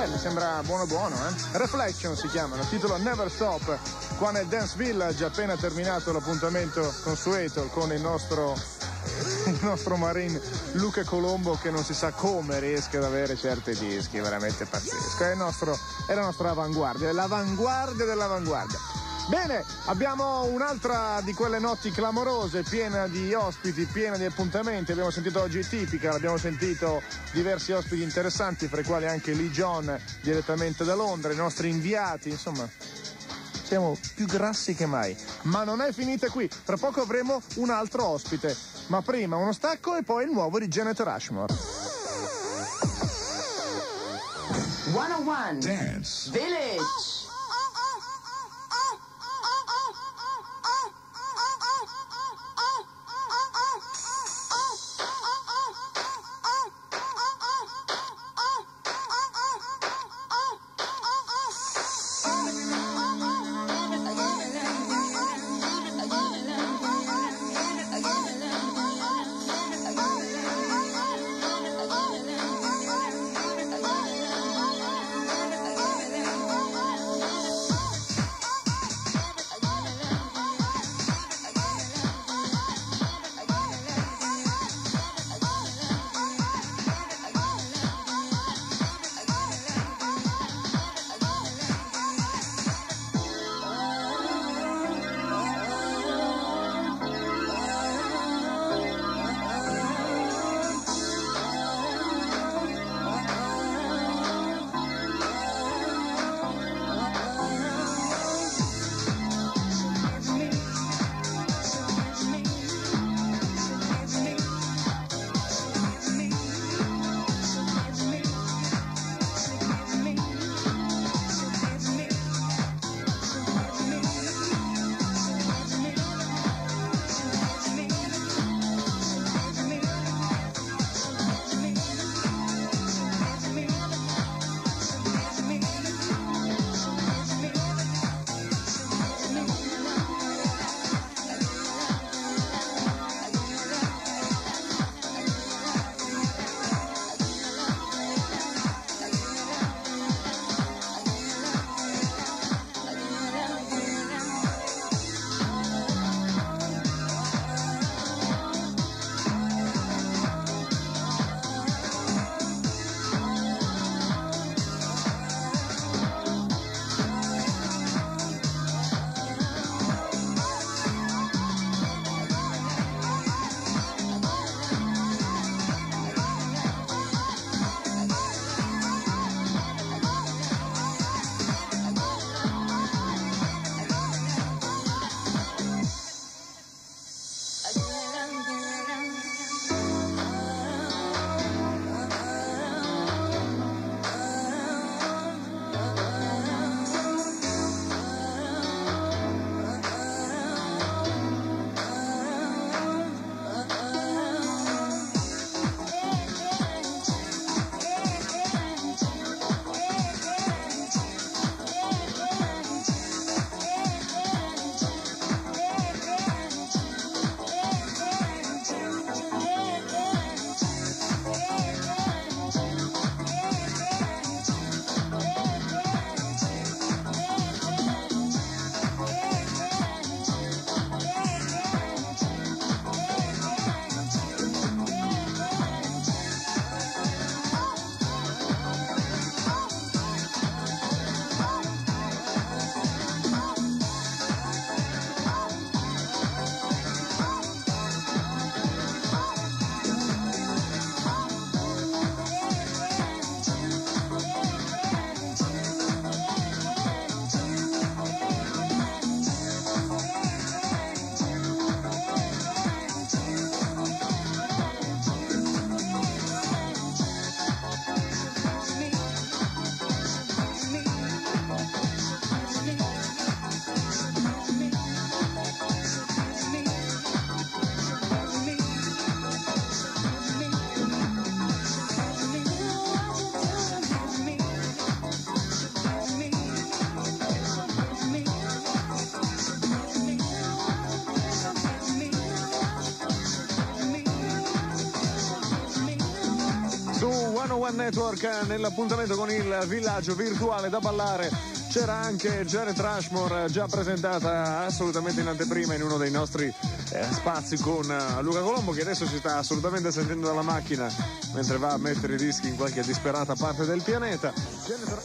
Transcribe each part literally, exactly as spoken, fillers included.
Beh, mi sembra buono buono, eh? Reflection si chiamano, titolo Never Stop, qua nel Dance Village, appena terminato l'appuntamento consueto con il nostro il nostro Marine Luca Colombo, che non si sa come riesca ad avere certi dischi, veramente pazzesco. È, il nostro, è la nostra avanguardia, è l'avanguardia dell'avanguardia. Bene, abbiamo un'altra di quelle notti clamorose, piena di ospiti, piena di appuntamenti. Abbiamo sentito oggi Tipica, abbiamo sentito diversi ospiti interessanti, fra i quali anche Lee John direttamente da Londra, i nostri inviati, insomma siamo più grassi che mai. Ma non è finita qui, tra poco avremo un altro ospite, ma prima uno stacco e poi il nuovo di Janet Rushmore. centouno Dance Village. centouno Network nell'appuntamento con il villaggio virtuale da ballare. C'era anche Janet Rushmore, già presentata assolutamente in anteprima in uno dei nostri eh, spazi con uh, Luca Colombo, che adesso si sta assolutamente sentendo dalla macchina mentre va a mettere i dischi in qualche disperata parte del pianeta. Janet...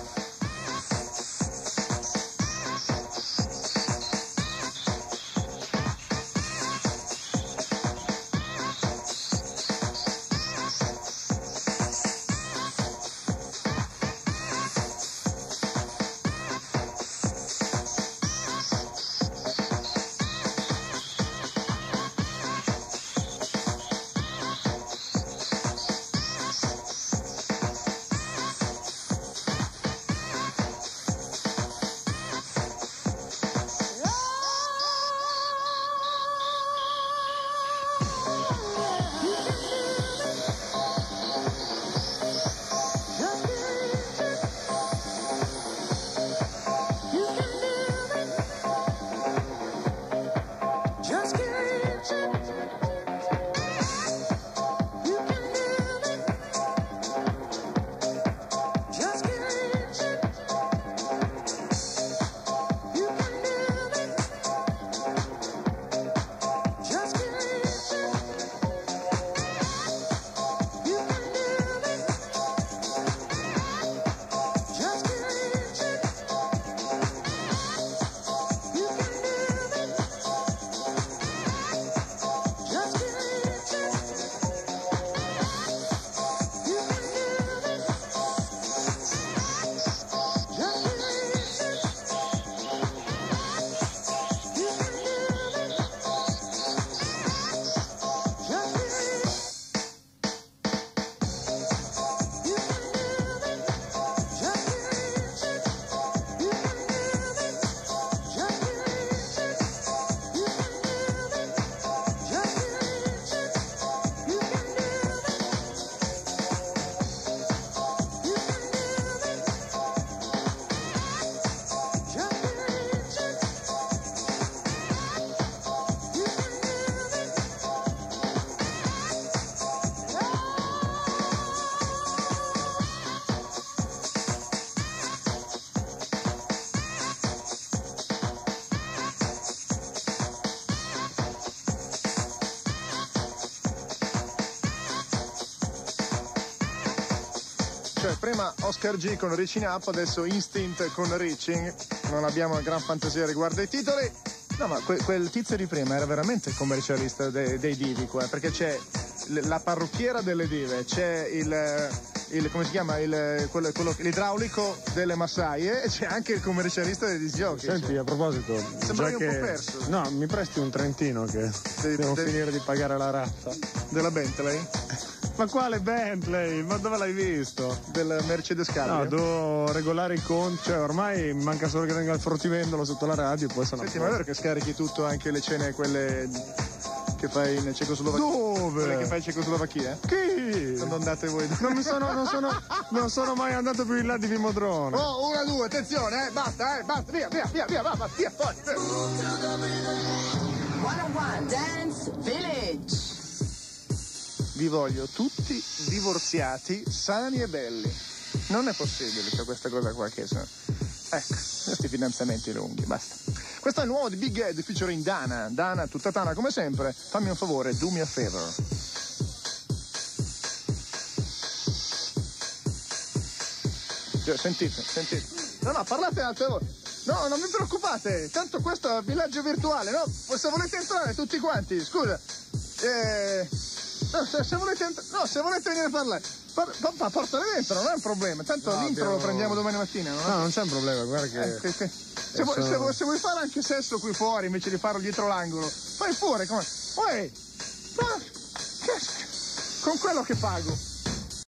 Cioè, prima Oscar G con Reaching Up, adesso Instinct con Reaching. Non abbiamo una gran fantasia riguardo ai titoli. No, ma que- quel tizio di prima era veramente commercialista de- dei divi qua, perché c'è l- la parrucchiera delle dive, c'è il, il come si chiama, il, quello, quello, l'idraulico delle massaie, e c'è anche il commercialista dei disgiochi. Senti, cioè. a proposito, Sembravi già un che... po' perso. No, mi presti un trentino che Devi- devo devi- finire di pagare la rata. Della Bentley? Ma quale Bentley? Ma dove l'hai visto? Del Mercedes Cabrio? No, devo regolare i conti, cioè ormai manca solo che venga il fruttivendolo sotto la radio, poi sono... Senti, ma è vero che scarichi tutto, anche le cene quelle che fai in Cecoslovacchia? Dove? Quelle che fai in Cecoslovacchia? Chi? Quando andate voi? Non mi sono, non sono, non sono mai andato più in là di Vimodrone. Oh, una, due, attenzione, eh, basta, eh, basta, via, via, via, via, va, va, via, fuori. centouno Dance Village. Vi voglio tutti divorziati, sani e belli. Non è possibile, c'è questa cosa qua che sono... Ecco, questi fidanzamenti lunghi, basta. Questo è il nuovo di Big Ed featuring Dana. Dana, tutta tana come sempre. Fammi un favore, do me a favor. Cioè, sentite, sentite. No, no, parlate altre volte. No, non vi preoccupate, tanto questo è un villaggio virtuale, no? Se volete entrare tutti quanti, scusa. Eh... No, se, se volete entrare... No, se volete venire a parlare... Par- papà, portale dentro, non è un problema. Tanto No, l'intro abbiamo... lo prendiamo domani mattina, no? No, non c'è un problema, guarda che... Eh, che, che... Se, vuoi, se, vuoi, se vuoi fare anche sesso qui fuori invece di farlo dietro l'angolo, vai fuori, come... Uè! Ma... Che... Con quello che pago.